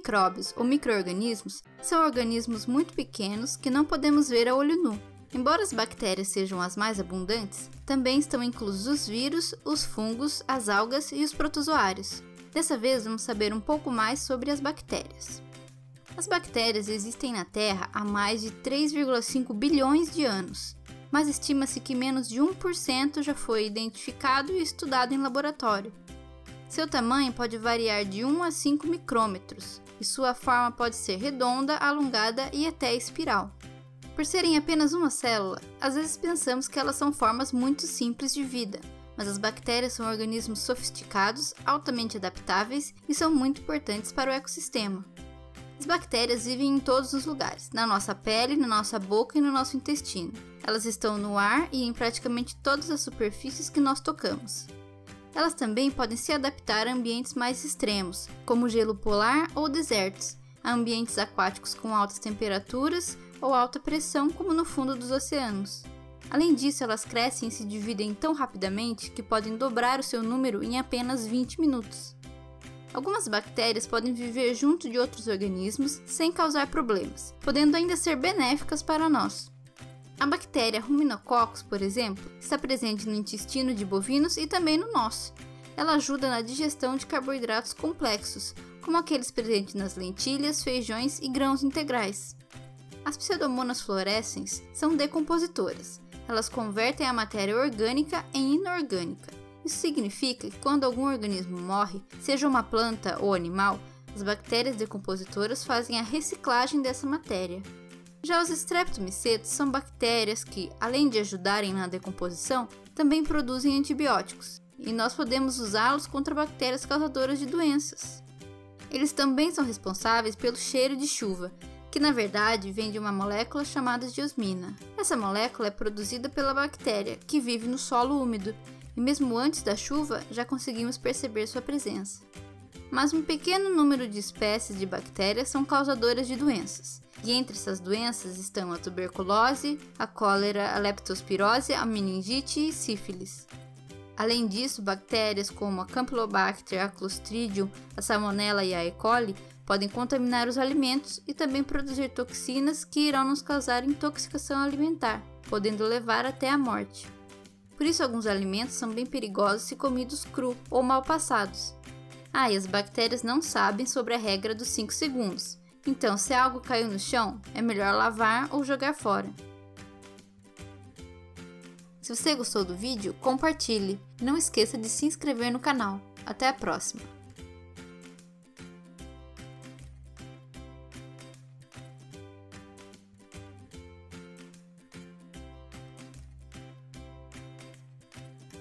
micróbios ou micro-organismos são organismos muito pequenos que não podemos ver a olho nu. Embora as bactérias sejam as mais abundantes, também estão inclusos os vírus, os fungos, as algas e os protozoários. Dessa vez vamos saber um pouco mais sobre as bactérias. As bactérias existem na Terra há mais de 3,5 bilhões de anos, mas estima-se que menos de 1% já foi identificado e estudado em laboratório. Seu tamanho pode variar de 1 a 5 micrômetros, e sua forma pode ser redonda, alongada e até espiral. Por serem apenas uma célula, às vezes pensamos que elas são formas muito simples de vida, mas as bactérias são organismos sofisticados, altamente adaptáveis e são muito importantes para o ecossistema. As bactérias vivem em todos os lugares, na nossa pele, na nossa boca e no nosso intestino. Elas estão no ar e em praticamente todas as superfícies que nós tocamos. Elas também podem se adaptar a ambientes mais extremos, como gelo polar ou desertos, a ambientes aquáticos com altas temperaturas ou alta pressão, como no fundo dos oceanos. Além disso, elas crescem e se dividem tão rapidamente que podem dobrar o seu número em apenas 20 minutos. Algumas bactérias podem viver junto de outros organismos sem causar problemas, podendo ainda ser benéficas para nós. A bactéria Ruminococcus, por exemplo, está presente no intestino de bovinos e também no nosso. Ela ajuda na digestão de carboidratos complexos, como aqueles presentes nas lentilhas, feijões e grãos integrais. As Pseudomonas fluorescens são decompositoras. Elas convertem a matéria orgânica em inorgânica. Isso significa que quando algum organismo morre, seja uma planta ou animal, as bactérias decompositoras fazem a reciclagem dessa matéria. Já os streptomicetos são bactérias que, além de ajudarem na decomposição, também produzem antibióticos, e nós podemos usá-los contra bactérias causadoras de doenças. Eles também são responsáveis pelo cheiro de chuva, que na verdade vem de uma molécula chamada geosmina. Essa molécula é produzida pela bactéria, que vive no solo úmido, e mesmo antes da chuva já conseguimos perceber sua presença. Mas um pequeno número de espécies de bactérias são causadoras de doenças, e entre essas doenças estão a tuberculose, a cólera, a leptospirose, a meningite e sífilis. Além disso, bactérias como a Campylobacter, a Clostridium, a Salmonella e a E. coli podem contaminar os alimentos e também produzir toxinas que irão nos causar intoxicação alimentar, podendo levar até a morte. Por isso, alguns alimentos são bem perigosos se comidos cru ou mal passados. E as bactérias não sabem sobre a regra dos 5 segundos, então se algo caiu no chão, é melhor lavar ou jogar fora. Se você gostou do vídeo, compartilhe e não esqueça de se inscrever no canal. Até a próxima!